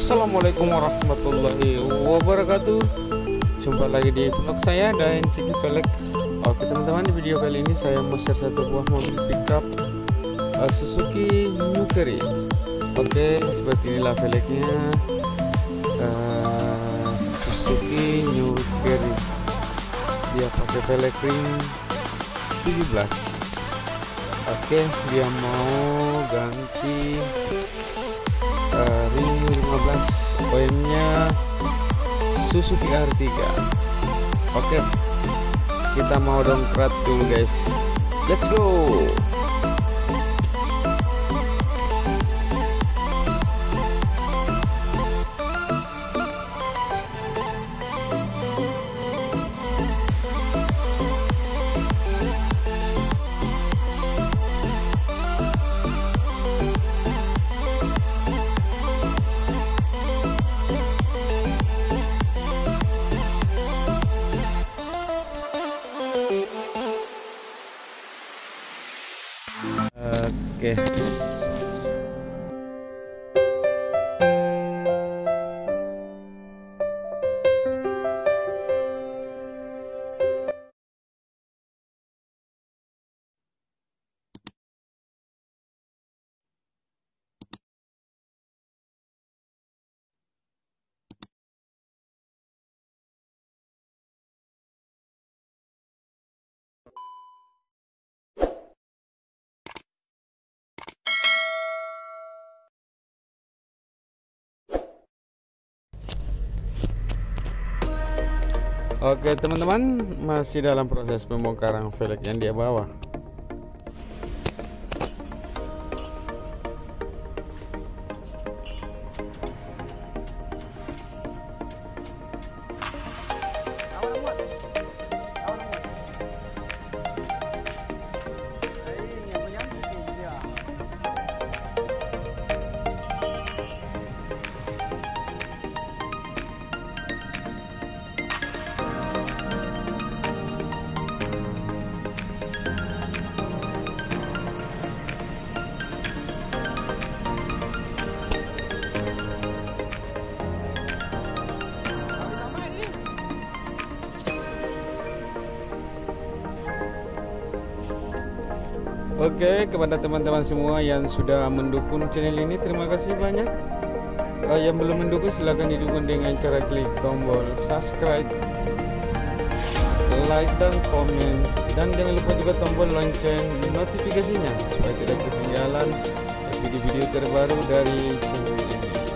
Assalamualaikum warahmatullahi wabarakatuh. Jumpa lagi di vlog saya dan Ciki Velg. Oke teman-teman, di video kali ini saya mau share satu buah mobil pickup Suzuki New Carry. Oke, seperti inilah velgnya, Suzuki New Carry. Dia pakai velg ring 17. Oke, dia mau ganti ring 15, OEM-nya Suzuki R3. Oke, kita mau dongkrak dulu guys, let's go. Oke. Oke teman-teman, masih dalam proses pembongkaran velg yang dia bawa. Oke, kepada teman-teman semua yang sudah mendukung channel ini, terima kasih banyak. Yang belum mendukung silahkan didukung dengan cara klik tombol subscribe, like dan komen, dan jangan lupa juga tombol lonceng notifikasinya supaya tidak ketinggalan video-video terbaru dari channel ini.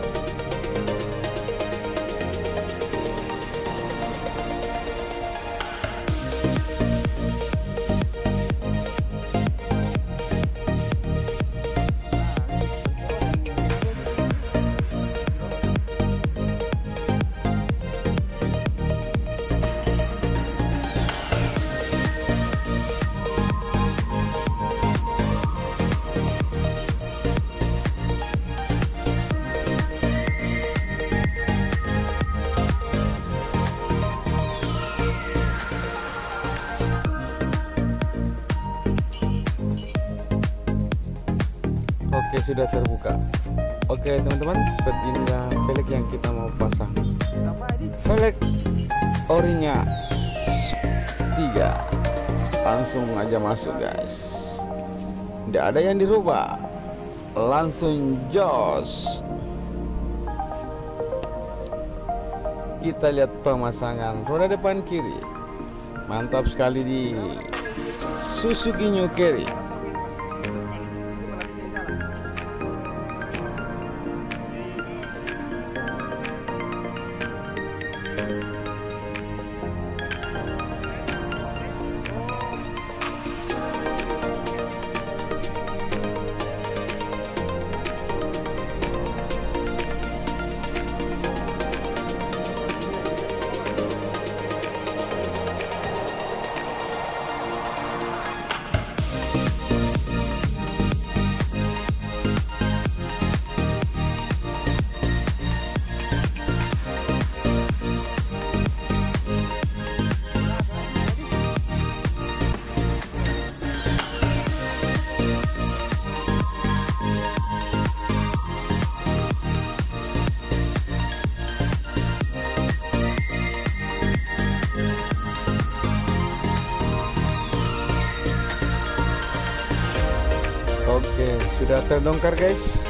Oke, sudah terbuka. Oke teman-teman, seperti inilah velg yang kita mau pasang. Velg orinya 3. Langsung aja masuk guys, tidak ada yang dirubah, langsung jos. Kita lihat pemasangan roda depan kiri, mantap sekali di Suzuki New Carry. sudah terdongkar guys.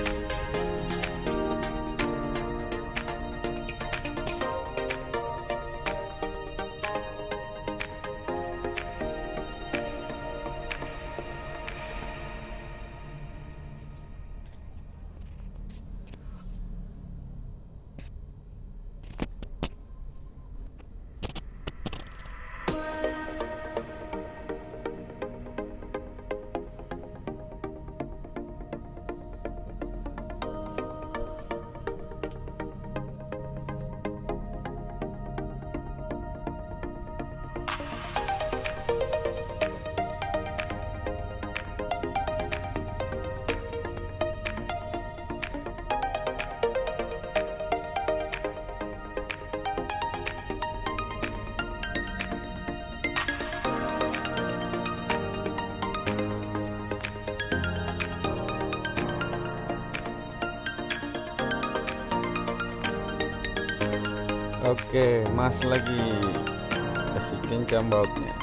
Oke, mas lagi kasih kencang bautnya.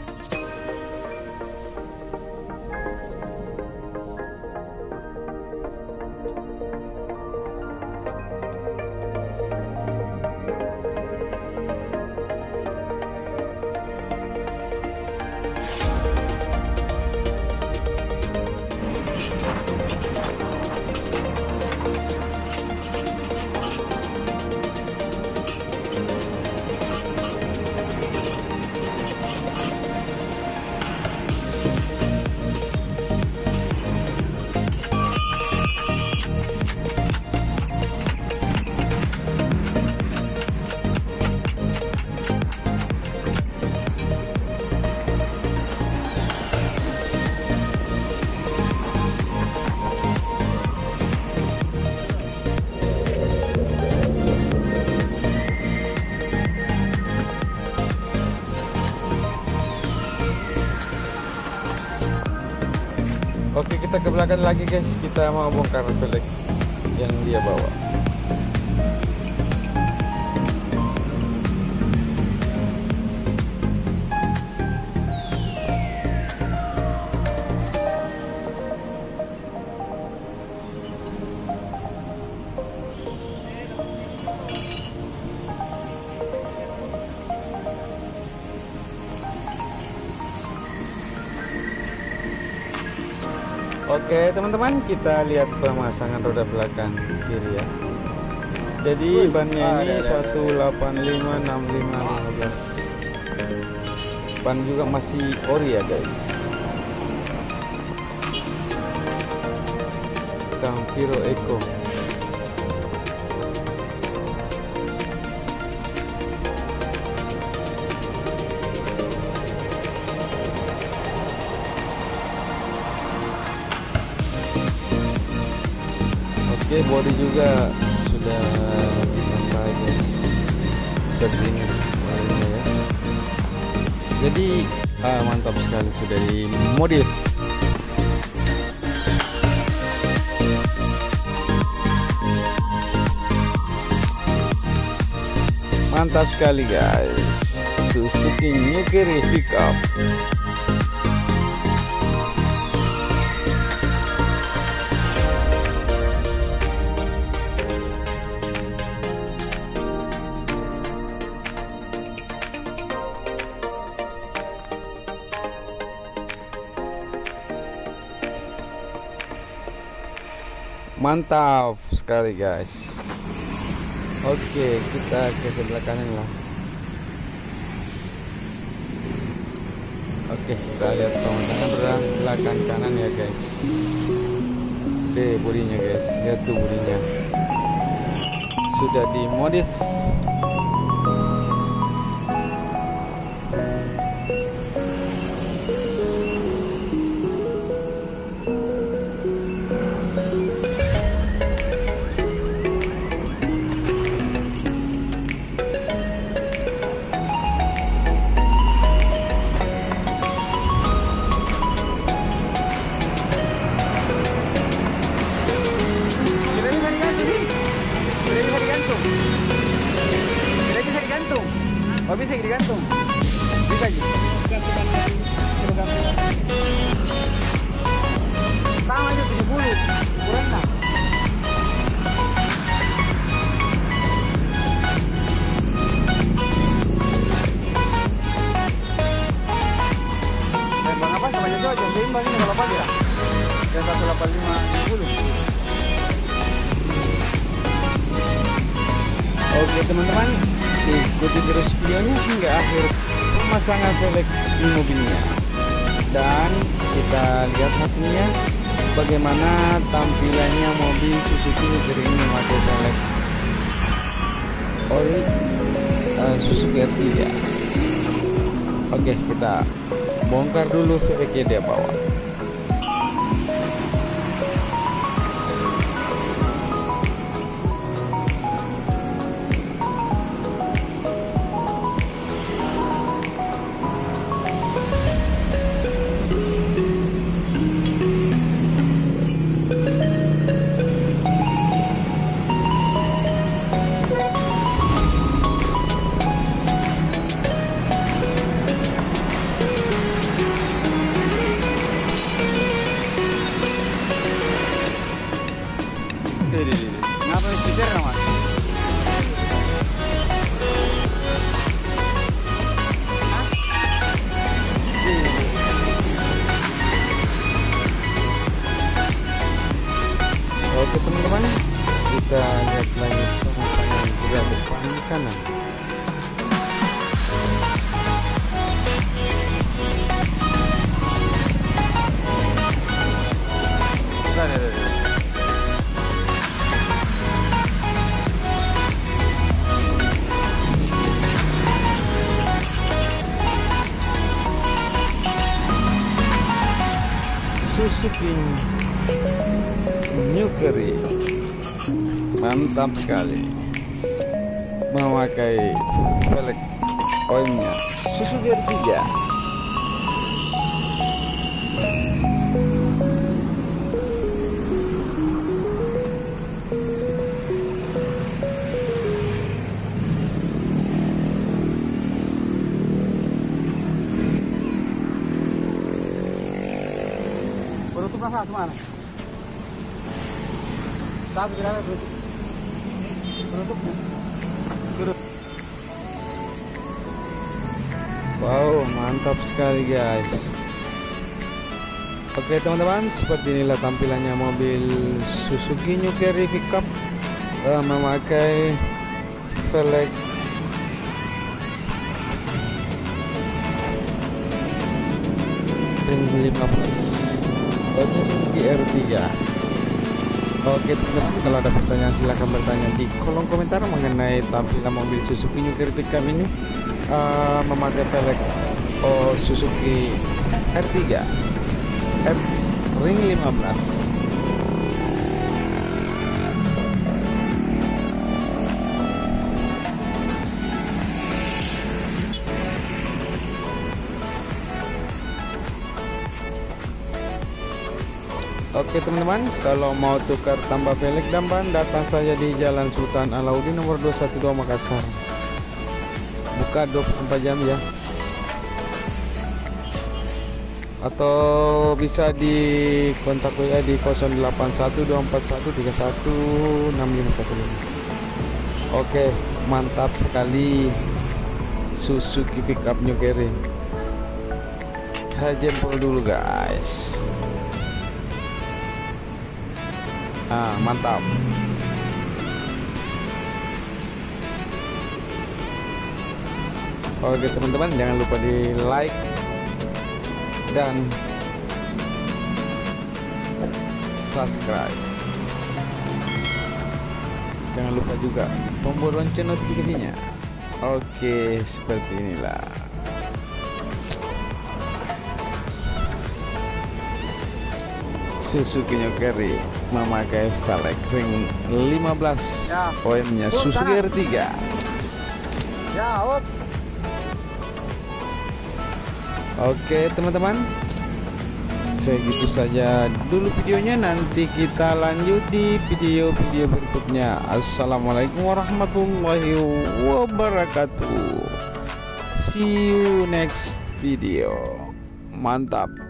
Oke, kita ke belakang lagi guys. Kita mau bongkar velg yang dia bawa. Oke teman-teman, kita lihat pemasangan roda belakang kiri ya. Jadi bannya ini 1856515. Ban juga masih ori ya guys. Campiro Eco. Oke, body juga sudah dipakai guys, sudah dingin ya. Jadi mantap sekali, sudah dimodif. Mantap sekali guys, Suzuki New Carry Pickup. Mantap sekali guys. Oke, kita ke sebelah kanan lah. Oke, kita lihat pemasangan belakang kanan ya guys. Oke, bodinya guys, lihat tuh bodinya sudah dimodif. Oh, bisa digantung? Bisa gitu? Sama aja 70. Oke teman-teman, ikuti terus videonya hingga akhir pemasangan velg di mobilnya. Dan kita lihat hasilnya, bagaimana tampilannya mobil Suzuki New-Carry ini memakai velg ori Suzuki R3. Oke, kita bongkar dulu velgnya di bawah. Ngapa bisa mas? Oke teman-teman, kita lihat lagi pemasangan juga depan kanan. Suzuki New-Carry mantap sekali, memakai velg OEM-nya Suzuki R3. Penutup rasa semana? Tapi kira penutupnya. Wow, mantap sekali guys. Oke teman-teman, seperti inilah tampilannya mobil Suzuki New-Carry pickup memakai velg ring 15 Suzuki R3. Oke teman-teman, kalau ada pertanyaan silahkan bertanya di kolom komentar mengenai tampilan mobil Suzuki New-Carry pickup ini memakai velg Suzuki R3 ring 15. Oke teman-teman, kalau mau tukar tambah velg dan ban, datang saja di Jalan Sultan Alauddin nomor 212 Makassar. Buka 24 jam ya. Atau bisa di kontak WA di 081241316515. Oke, mantap sekali Suzuki pickup New-Carry. Saya jempol dulu guys. Mantap. Oke teman-teman, jangan lupa di like dan subscribe. Jangan lupa juga tombol lonceng notifikasinya. Oke, seperti inilah Suzuki New-Carry memakai velg ring 15 OEM-nya Suzuki R3. Oke teman-teman, segitu saja dulu videonya. Nanti kita lanjut di video-video berikutnya. Assalamualaikum warahmatullahi wabarakatuh. See you next video. Mantap.